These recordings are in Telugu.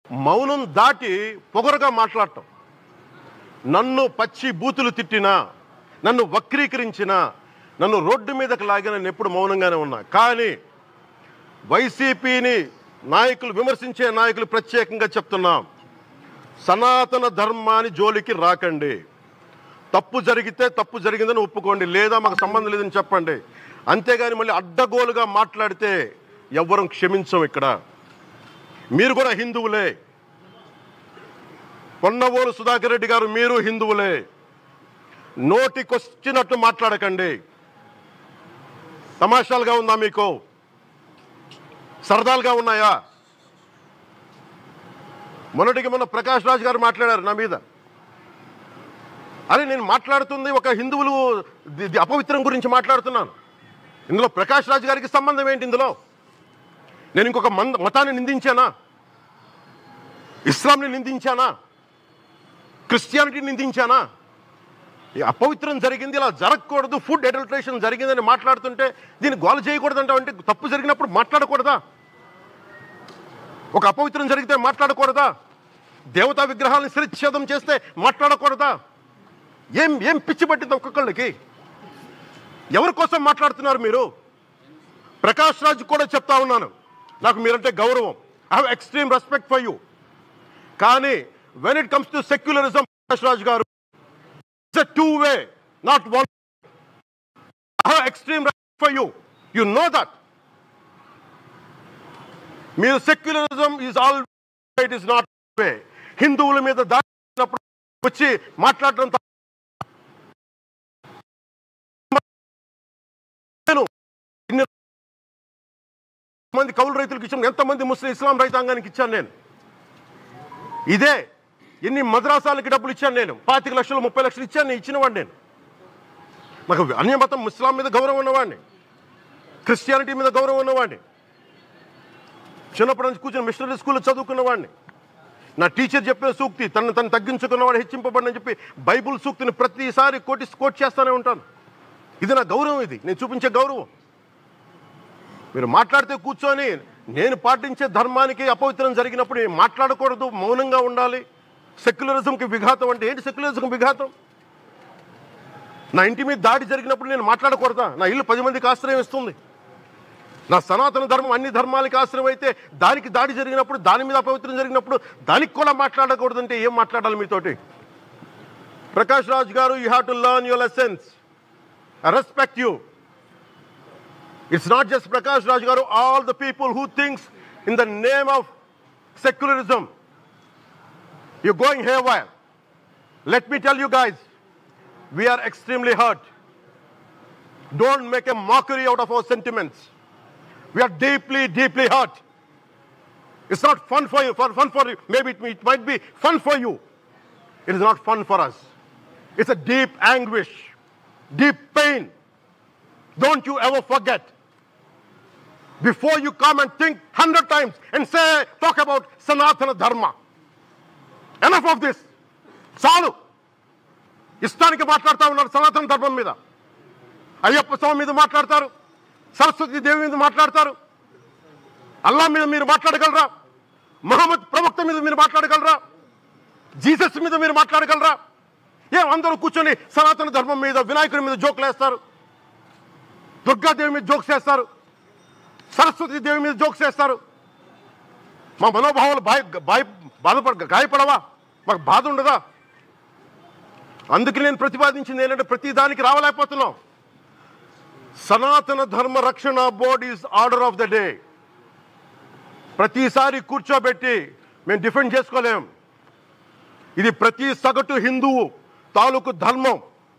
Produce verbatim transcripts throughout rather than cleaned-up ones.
మౌనం దాటి పొగరుగా మాట్లాడటం, నన్ను పచ్చి బూతులు తిట్టినా, నన్ను వక్రీకరించినా, నన్ను రోడ్డు మీదకి లాగిన నేను ఎప్పుడు మౌనంగానే ఉన్నా. కానీ వైసీపీని నాయకులు విమర్శించే నాయకులు ప్రత్యేకంగా చెప్తున్నాం, సనాతన ధర్మాన్ని జోలికి రాకండి. తప్పు జరిగితే తప్పు జరిగిందని ఒప్పుకోండి, లేదా మాకు సంబంధం లేదని చెప్పండి. అంతేగాని మళ్ళీ అడ్డగోలుగా మాట్లాడితే ఎవ్వరం క్షమించం. ఇక్కడ మీరు కూడా హిందువులే, పొన్నవోలు సుధాకర్ రెడ్డి గారు మీరు హిందువులే. నోటికొచ్చినట్టు మాట్లాడకండి. తమాషాలుగా ఉందా మీకు? సరదాలుగా ఉన్నాయా? మొన్నటికి మొన్న ప్రకాష్ రాజ్ గారు మాట్లాడారు నా మీద. అరే నేను మాట్లాడుతుంది ఒక హిందువులు అపవిత్రం గురించి మాట్లాడుతున్నాను. ఇందులో ప్రకాష్ రాజ్ గారికి సంబంధం ఏంటి? ఇందులో నేను ఇంకొక మతాన్ని నిందించానా? ఇస్లాంని నిందించానా? క్రిస్టియానిటీని నిందించానా? అపవిత్రం జరిగింది, ఇలా జరగకూడదు, ఫుడ్ అడల్టరేషన్ జరిగిందని మాట్లాడుతుంటే దీన్ని గోల చేయకూడదంట. అంటే తప్పు జరిగినప్పుడు మాట్లాడకూడదా? ఒక అపవిత్రం జరిగితే మాట్లాడకూడదా? దేవతా విగ్రహాలను శిరచ్ఛేదం చేస్తే మాట్లాడకూడదా? ఏం ఏం పిచ్చి పట్టింది ఒక్కొక్కళ్ళకి? ఎవరి కోసం మాట్లాడుతున్నారు మీరు? ప్రకాష్ రాజ్ కూడా చెప్తా ఉన్నాను, నాకు మీరంటే గౌరవం. I have extreme respect for you. కానీ when it comes to secularism, Prakash Raj garu, it's a two way, not one. I have extreme respect for you. You know that. Mere secularism is all, it is not way. హిందువుల మీద దాడినప్పుడు వచ్చి మాట్లాడటం మంది కౌలు రైతులకు ఇచ్చాను, ఎంతమంది ముస్లిం ఇస్లాం రైతాంగానికి ఇచ్చాను నేను. ఇదే ఎన్ని మద్రాసాలకి డబ్బులు ఇచ్చాను నేను, పాతిక లక్షలు ముప్పై లక్షలు ఇచ్చాను, నేను ఇచ్చినవాడిని. నేను నాకు అన్య మతం ఇస్లాం మీద గౌరవం ఉన్నవాడిని, క్రిస్టియానిటీ మీద గౌరవం ఉన్నవాడిని, చిన్నప్పటి నుంచి కూర్చొని మిషనరీ స్కూల్లో చదువుకున్నవాడిని. నా టీచర్ చెప్పే సూక్తి, తను తను తగ్గించుకున్నవాడు హెచ్చింపబడిని చెప్పి బైబుల్ సూక్తిని ప్రతిసారి కోటి కోట్ చేస్తూనే ఉంటాను. ఇది నా గౌరవం, ఇది నేను చూపించే గౌరవం. మీరు మాట్లాడితే కూర్చొని నేను పాటించే ధర్మానికి అపవిత్రం జరిగినప్పుడు మాట్లాడకూడదు, మౌనంగా ఉండాలి. సెక్యులరిజంకి విఘాతం అంటే ఏంటి? సెక్యులరిజంకి విఘాతం నా ఇంటి మీద దాడి జరిగినప్పుడు నేను మాట్లాడకూడదా? నా ఇల్లు పది మందికి ఆశ్రయం ఇస్తుంది. నా సనాతన ధర్మం అన్ని ధర్మాలకి ఆశ్రయం అయితే దానికి దాడి జరిగినప్పుడు, దాని మీద అపవిత్రం జరిగినప్పుడు దానికి కూడా మాట్లాడకూడదంటే ఏం మాట్లాడాలి మీతోటి? Prakash Raj garu, you have to learn your lessons. I respect you. It's not just Prakash Raj garu, all the people who thinks in the name of secularism you're going haywire. Let me tell you guys, we are extremely hurt. Don't make a mockery out of our sentiments. We are deeply, deeply hurt. It's not fun for you, for fun for you. Maybe it, it might be fun for you. It is not fun for us. It's a deep anguish, deep pain. Don't you ever forget. Before you come and think hundred times and say, talk about Sanatana Dharma. Enough of this. చాలు. ఇష్టానికి మాట్లాడుతూ ఉన్నారు సనాతన ధర్మం మీద. అయ్యప్ప స్వామి మీద మాట్లాడతారు, సరస్వతి దేవి మీద మాట్లాడతారు. అల్లా మీద మీరు మాట్లాడగలరా? మహమ్మద్ ప్రవక్త మీద మీరు మాట్లాడగలరా? జీసస్ మీద మీరు మాట్లాడగలరా? ఏం అందరూ కూర్చొని సనాతన ధర్మం మీద, వినాయకుడి మీద జోకులు వేస్తారు, దుర్గాదేవి మీద జోక్స్ వేస్తారు, సరస్వతి దేవి మీద జోక్స్ వేస్తారు. మా మనోభావాలు బాయ్ బాయ్ బాధపడ గాయపడవా? మాకు బాధ ఉండదా? అందుకే నేను ప్రతిపాదించింది ఏంటంటే ప్రతి దానికి రావలేకపోతున్నాం. Sanatana Dharma Rakshana board is order of the day. ప్రతిసారి కూర్చోబెట్టి మేము డిఫెండ్ చేసుకోలేం. ఇది ప్రతి సగటు హిందువు తాలూకు ధర్మం.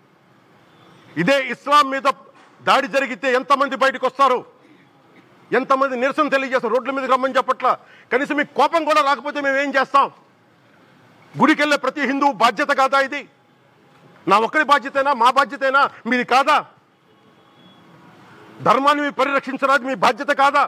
ఇదే ఇస్లాం మీద దాడి జరిగితే ఎంతమంది బయటకు వస్తారు, ఎంతమంది నిరసన తెలియజేస్తారు? రోడ్ల మీదకి రమ్మని చెప్పట్లా. కనీసం మీకు కోపం కూడా రాకపోతే మేము ఏం చేస్తాం? గుడికి వెళ్ళే ప్రతి హిందువు బాధ్యత కాదా ఇది? నా ఒక్కరి బాధ్యతైనా, మా బాధ్యతైనా, మీది కాదా? ధర్మాన్ని మీరు పరిరక్షించరాదు, మీ బాధ్యత కాదా?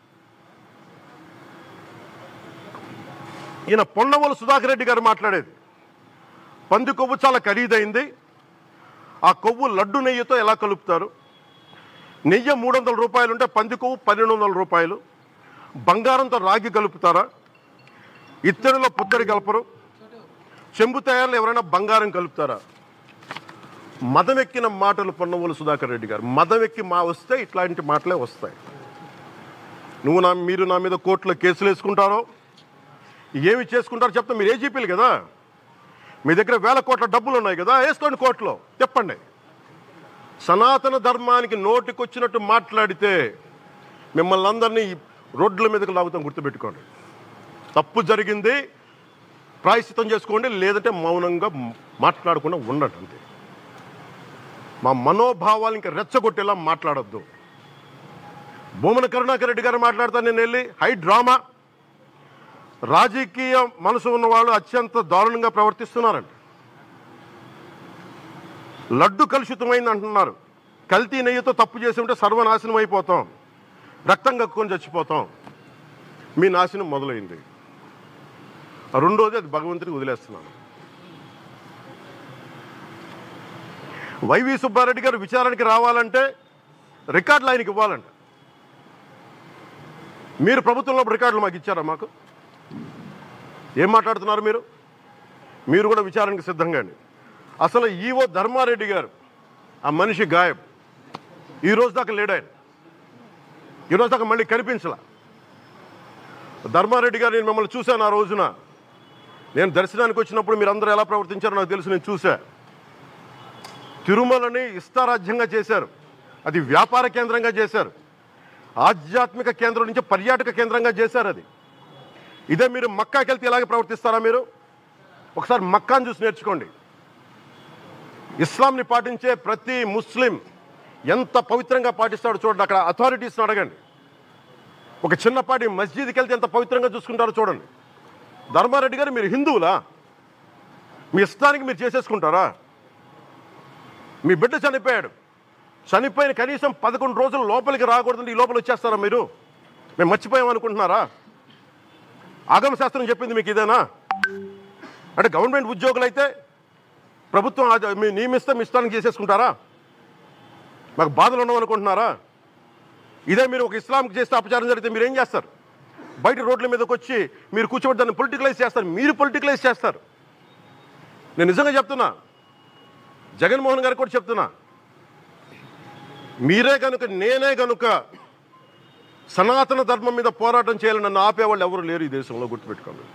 ఈయన పొన్నవోలు సుధాకర్ రెడ్డి గారు మాట్లాడేది, పంది కొవ్వు చాలా ఖరీదైంది, ఆ కొవ్వు లడ్డు నెయ్యితో ఎలా కలుపుతారు? నెయ్యి మూడు వందల రూపాయలు ఉంటే పంది కొవ్వు పన్నెండు వందల రూపాయలు. బంగారంతో రాగి కలుపుతారా? ఇత్తడిలో పుత్తడి కలపరు, చెంబు తయారులో ఎవరైనా బంగారం కలుపుతారా? మదం ఎక్కిన మాటలు పొన్నవోలు సుధాకర్ రెడ్డి గారు. మదం ఎక్కి మా వస్తే ఇట్లాంటి మాటలే వస్తాయి. నువ్వు నా మీరు నా మీద కోర్టులో కేసులు వేసుకుంటారో ఏమి చేసుకుంటారో చెప్తా. మీరు ఏజీపీలు కదా, మీ దగ్గర వేల కోట్ల డబ్బులు ఉన్నాయి కదా, వేసుకోండి కోర్టులో. చెప్పండి. సనాతన ధర్మానికి నోటికొచ్చినట్టు మాట్లాడితే మిమ్మల్ని అందరినీ రోడ్ల మీదకి లాగుతాం, గుర్తుపెట్టుకోండి. తప్పు జరిగింది, ప్రాయశ్చితం చేసుకోండి, లేదంటే మౌనంగా మాట్లాడకుండా ఉండండి అంతే. మా మనోభావాలు ఇంకా రెచ్చగొట్టేలా మాట్లాడొద్దు. భూమన కరుణాకర్ రెడ్డి గారు మాట్లాడతాను నేను వెళ్ళి హై డ్రామా, రాజకీయ మనసు ఉన్న వాళ్ళు అత్యంత దారుణంగా ప్రవర్తిస్తున్నారండి. లడ్డు కలుషితమైంది అంటున్నారు. కల్తీ నెయ్యితో తప్పు చేసి ఉంటే సర్వనాశనం అయిపోతాం, రక్తం కక్కుని చచ్చిపోతాం. మీ నాశనం మొదలైంది. రెండోది అది భగవంతుడికి వదిలేస్తున్నాను. వైవి సుబ్బారెడ్డి గారు విచారణకి రావాలంటే రికార్డులు ఆయనకి ఇవ్వాలంట. మీరు ప్రభుత్వంలో రికార్డులు మాకు ఇచ్చారా? మాకు ఏం మాట్లాడుతున్నారు మీరు? మీరు కూడా విచారణకి సిద్ధంగా అండి. అసలు ఈవో ధర్మారెడ్డి గారు, ఆ మనిషి గాయబ్. ఈరోజు దాకా లేడు ఆయన. ఈరోజు దాకా మళ్ళీ కనిపించలా. ధర్మారెడ్డి గారు, నేను మిమ్మల్ని చూశాను ఆ రోజున. నేను దర్శనానికి వచ్చినప్పుడు మీరు అందరూ ఎలా ప్రవర్తించారో నాకు తెలుసు, నేను చూశా. తిరుమలని ఇష్టారాజ్యంగా చేశారు, అది వ్యాపార కేంద్రంగా చేశారు, ఆధ్యాత్మిక కేంద్రం నుంచి పర్యాటక కేంద్రంగా చేశారు అది. ఇదే మీరు మక్కాకి వెళ్తే ఇలాగే ప్రవర్తిస్తారా? మీరు ఒకసారి మక్కాను చూసి నేర్చుకోండి. ఇస్లాంని పాటించే ప్రతి ముస్లిం ఎంత పవిత్రంగా పాటిస్తాడో చూడండి. అక్కడ అథారిటీస్ని అడగండి. ఒక చిన్నపాటి మస్జిద్కి వెళ్తే ఎంత పవిత్రంగా చూసుకుంటారో చూడండి. ధర్మారెడ్డి గారు, మీరు హిందువులా? మీ ఇష్టానికి మీరు చేసేసుకుంటారా? మీ బిడ్డ చనిపోయాడు, చనిపోయిన కనీసం పదకొండు రోజులు లోపలికి రాకూడదంటే ఈ లోపల వచ్చేస్తారా మీరు? మేము మర్చిపోయామనుకుంటున్నారా? ఆగమ శాస్త్రం చెప్పింది మీకు ఇదేనా? అంటే గవర్నమెంట్ ఉద్యోగులు అయితే ప్రభుత్వం మీ నియమిస్తే మీ ఇష్టానికి చేసేసుకుంటారా? మాకు బాధలు ఉండవనుకుంటున్నారా? ఇదే మీరు ఒక ఇస్లాంకి చేస్తే అపచారం జరిగితే మీరు ఏం చేస్తారు? బయట రోడ్ల మీదకి వచ్చి మీరు కూర్చోబెట్టి దాన్ని పొలిటికలైజ్ చేస్తారు. మీరు పొలిటికలైజ్ చేస్తారు. నేను నిజంగా చెప్తున్నా, జగన్మోహన్ గారికి కూడా చెప్తున్నా, మీరే కనుక నేనే కనుక సనాతన ధర్మం మీద పోరాటం చేయాలని నన్ను ఆపేవాళ్ళు ఎవరు లేరు ఈ దేశంలో, గుర్తుపెట్టుకోండి.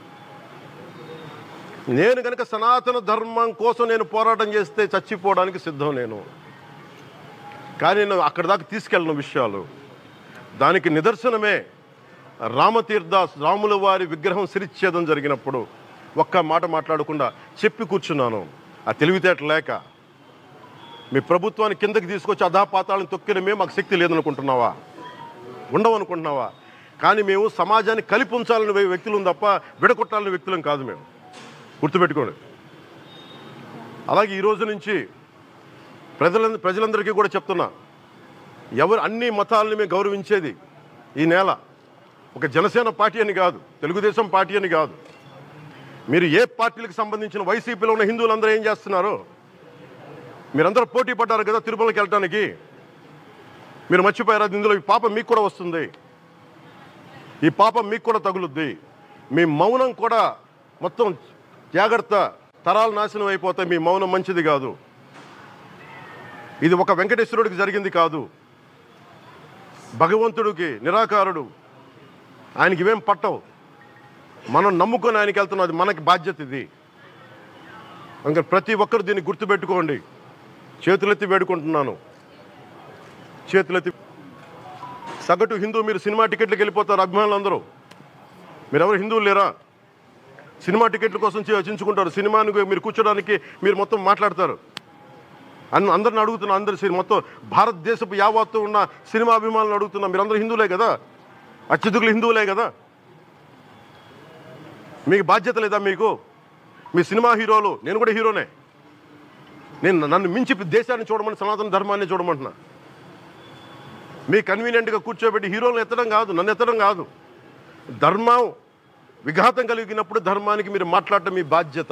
నేను కనుక సనాతన ధర్మం కోసం నేను పోరాటం చేస్తే చచ్చిపోవడానికి సిద్ధం నేను. కానీ నేను అక్కడ దాకా తీసుకెళ్ళిన విషయాలు, దానికి నిదర్శనమే రామతీర్థాస్ రాముల వారి విగ్రహం శిరిచ్ఛేదం జరిగినప్పుడు ఒక్క మాట మాట్లాడకుండా చెప్పి కూర్చున్నాను. ఆ తెలివితేట లేక మీ ప్రభుత్వాన్ని కిందకి తీసుకొచ్చి అధాపాతాలను తొక్కిన మేము మాకు శక్తి లేదనుకుంటున్నావా? ఉండవనుకుంటున్నావా? కానీ మేము సమాజాన్ని కలిపి ఉంచాలని వ్యక్తులం తప్ప విడగొట్టాలని వ్యక్తులం కాదు మేము, గుర్తుపెట్టుకోండి. అలాగే ఈ రోజు నుంచి ప్రజల ప్రజలందరికీ కూడా చెప్తున్నా, ఎవరు అన్ని మతాలని మేము గౌరవించేది ఈ నేల. ఒక జనసేన పార్టీ అని కాదు, తెలుగుదేశం పార్టీ అని కాదు. మీరు ఏ పార్టీలకు సంబంధించిన వైసీపీలో ఉన్న హిందువులందరూ ఏం చేస్తున్నారు? మీరందరూ పోటీ పడ్డారు కదా తిరుమలకి వెళ్ళడానికి. మీరు మర్చిపోయారు, అది ఇందులో ఈ పాపం మీకు కూడా వస్తుంది, ఈ పాపం మీకు కూడా తగులుద్ది. మీ మౌనం కూడా మొత్తం జాగ్రత్త, తరాలు నాశనం అయిపోతాయి. మీ మౌనం మంచిది కాదు. ఇది ఒక వెంకటేశ్వరుడికి జరిగింది కాదు, భగవంతుడికి, నిరాకారుడు, ఆయనకి ఇవేం పట్టవు. మనం నమ్ముకొని ఆయనకి వెళ్తున్నాం, అది మనకి బాధ్యత. ఇది అందుకని ప్రతి ఒక్కరు దీన్ని గుర్తుపెట్టుకోండి. చేతులెత్తి వేడుకుంటున్నాను, చేతులెత్తి. సగటు హిందూ మీరు సినిమా టికెట్లకు వెళ్ళిపోతారు, అభిమానులు అందరూ. మీరెవరు హిందువులు లేరా? సినిమా టికెట్ల కోసం చించుకుంటారు. సినిమాని మీరు కూర్చోడానికి మీరు మొత్తం మాట్లాడతారు. అన్న అందరిని అడుగుతున్నా, అందరు మొత్తం భారతదేశపు యావత్తు ఉన్న సినిమా అభిమానులను అడుగుతున్నా, మీరందరూ హిందువులే కదా, అత్యధికులు హిందువులే కదా. మీకు బాధ్యత లేదా? మీకు మీ సినిమా హీరోలు, నేను కూడా హీరోనే. నేను నన్ను మించి దేశాన్ని చూడమని, సనాతన ధర్మాన్ని చూడమంటున్నా. మీ కన్వీనియంట్గా కూర్చోబెట్టి హీరోలను ఎత్తడం కాదు, నన్ను ఎత్తడం కాదు. ధర్మం విఘాతం కలిగినప్పుడు ధర్మానికి మీరు మాట్లాడటం మీ బాధ్యత.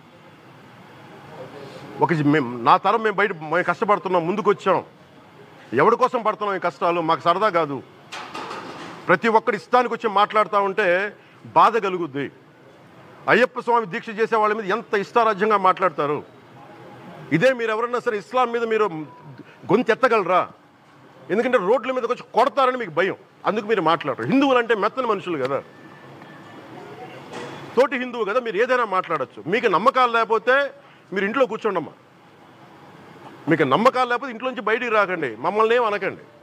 ఒక మేము నా తరం మేము బయట మేము కష్టపడుతున్నాం, ముందుకు వచ్చాం. ఎవరి కోసం పడుతున్నాం ఈ కష్టాలు? మాకు సరదా కాదు. ప్రతి ఒక్కరి ఇష్టానికి వచ్చి మాట్లాడుతూ ఉంటే బాధ కలుగుద్ది. అయ్యప్ప స్వామి దీక్ష చేసే వాళ్ళ మీద ఎంత ఇష్టారాజ్యంగా మాట్లాడతారు. ఇదే మీరు ఎవరన్నా సరే ఇస్లాం మీద మీరు గొంతు ఎత్తగలరా? ఎందుకంటే రోడ్ల మీదకి వచ్చి కొడతారని మీకు భయం, అందుకు మీరు మాట్లాడరు. హిందువులు అంటే మెత్తని మనుషులు కదా, తోటి హిందువు కదా, మీరు ఏదైనా మాట్లాడచ్చు. మీకు నమ్మకాలు లేకపోతే మీరు ఇంట్లో కూర్చోండమ్మా. మీకు నమ్మకాలు లేకపోతే ఇంట్లోంచి బయటికి రాకండి, మమ్మల్ని ఏం అనకండి.